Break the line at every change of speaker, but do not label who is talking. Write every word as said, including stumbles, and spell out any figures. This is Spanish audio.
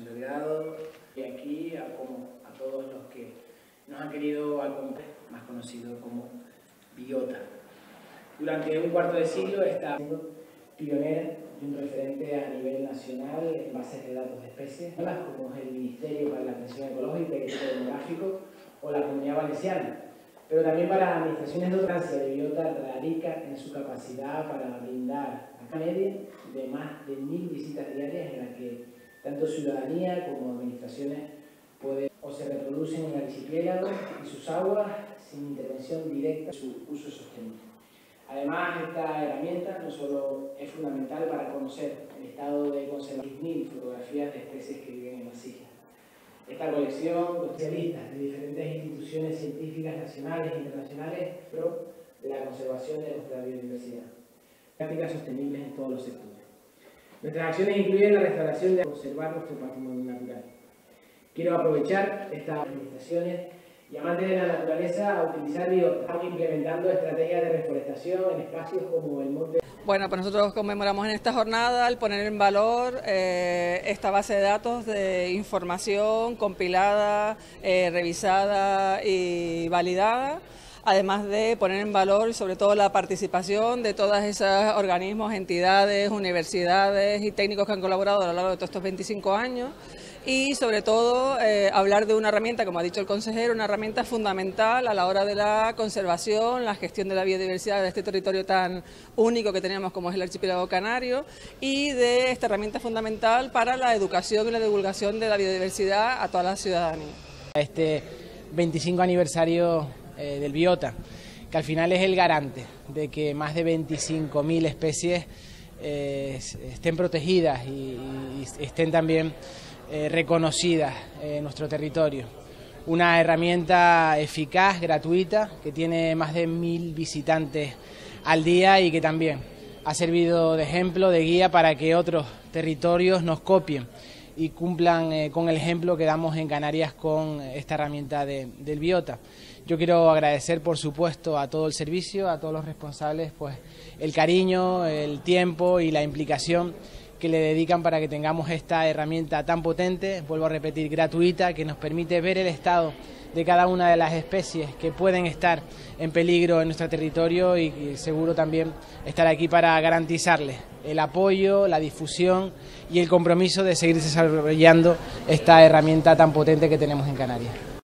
Asociación Delgado, y aquí a, como, a todos los que nos han querido acompañar, más conocido como Biota. Durante un cuarto de siglo está siendo pionera y un referente a nivel nacional en bases de datos de especies, como es el Ministerio para la Transición Ecológica y el Demográfico o la Comunidad Valenciana, pero también para administraciones de Francia de Biota radica en su capacidad para brindar a media de más de mil visitas diarias en las que tanto ciudadanía como administraciones pueden o se reproducen en el archipiélago y sus aguas sin intervención directa en su uso sostenible. Además, esta herramienta no solo es fundamental para conocer el estado de conservación de fotografías de especies que viven en las islas. Esta colección de especialistas de diferentes instituciones científicas nacionales e internacionales pro de la conservación de nuestra biodiversidad. Prácticas sostenibles en todos los sectores. Nuestras acciones incluyen la restauración de conservar nuestro patrimonio natural. Quiero aprovechar estas administraciones y amantes de la naturaleza a utilizar biota. Estamos implementando estrategias de reforestación en espacios como el monte.
Bueno, pues nosotros conmemoramos en esta jornada el poner en valor eh, esta base de datos de información compilada, eh, revisada y validada, además de poner en valor y sobre todo la participación de todos esos organismos, entidades, universidades y técnicos que han colaborado a lo largo de todos estos veinticinco años. Y sobre todo eh, hablar de una herramienta, como ha dicho el consejero, una herramienta fundamental a la hora de la conservación, la gestión de la biodiversidad de este territorio tan único que tenemos como es el archipiélago canario, y de esta herramienta fundamental para la educación y la divulgación de la biodiversidad a toda la ciudadanía.
Este veinticinco aniversario eh, del Biota, que al final es el garante de que más de veinticinco mil especies eh, estén protegidas y, y estén también Eh, reconocidas en nuestro territorio. Una herramienta eficaz, gratuita, que tiene más de mil visitantes al día y que también ha servido de ejemplo, de guía para que otros territorios nos copien y cumplan eh, con el ejemplo que damos en Canarias con esta herramienta de, del Biota. Yo quiero agradecer, por supuesto, a todo el servicio, a todos los responsables, pues el cariño, el tiempo y la implicación que le dedican para que tengamos esta herramienta tan potente, vuelvo a repetir, gratuita, que nos permite ver el estado de cada una de las especies que pueden estar en peligro en nuestro territorio y, y seguro también estar aquí para garantizarles el apoyo, la difusión y el compromiso de seguir desarrollando esta herramienta tan potente que tenemos en Canarias.